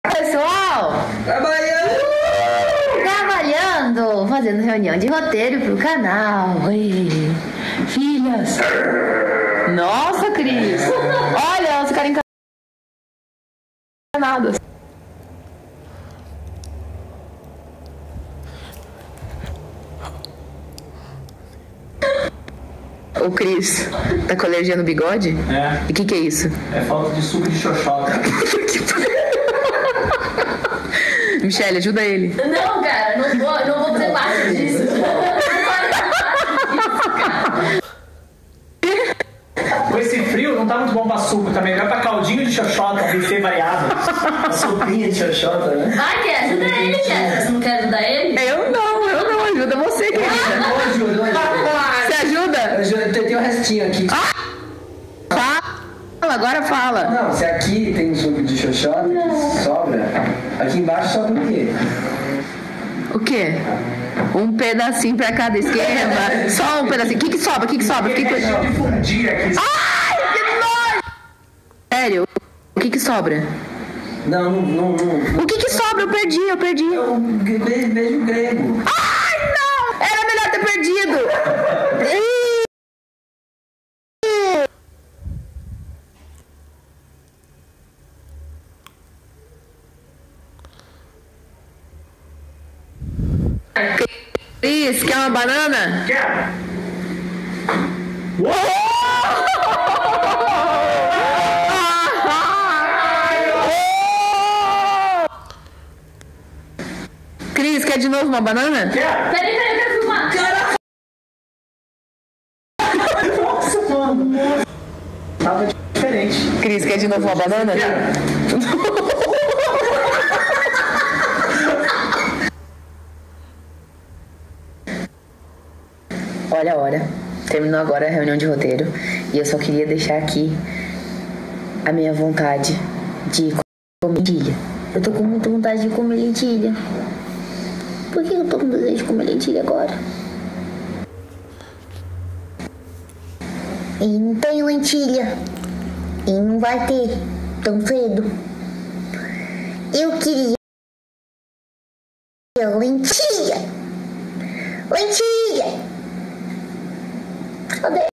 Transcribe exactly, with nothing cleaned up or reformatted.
Pessoal, Trabalhando! trabalhando, fazendo reunião de roteiro pro canal. Oi, filhas. Nossa, Cris. Olha, elas ficaram encanadas. O Cris tá com alergia no bigode? É. E o que que é isso? É falta de suco de xoxota. Michele, ajuda ele. Não, cara, não vou, não vou fazer parte disso. Não vou fazer parte disso, cara. Com esse frio não tá muito bom pra suco, tá melhor pra caldinho de xoxota, buffet variado. Sopinha de xoxota, né? Vai, quer ajuda ele, quer. Você não quer ajudar ele? Eu não, eu não. Ajuda você, querida. Não ajuda, não ajuda. Você ajuda? Eu tenho um restinho aqui. Fala, agora fala. Não, se aqui tem suco de xoxota, que sobra, aqui embaixo sobra o quê? O quê? Um pedacinho pra cada esquerda. Só um pedacinho. O que que sobra? O que que sobra? O que que... Restinho de fundir aqui. Ai, que nojo! Sério, o que que sobra? Não, não, não, não. O que que sobra? Eu perdi, eu perdi. É um be- beijo grego. Ai, não! Era melhor ter perdido. Ih! Cris, quer uma banana? Quer? Cris, quer de novo uma banana? Quer? Peraí, peraí, eu quero filmar. Nossa, mano. Tava diferente. Cris, quer de novo uma banana? Olha a hora. Terminou agora a reunião de roteiro. E eu só queria deixar aqui a minha vontade de comer lentilha. Eu tô com muita vontade de comer lentilha. Por que eu tô com desejo de comer lentilha agora? E não tem lentilha. E não vai ter tão cedo. Eu queria lentilha. Lentilha. Cadê?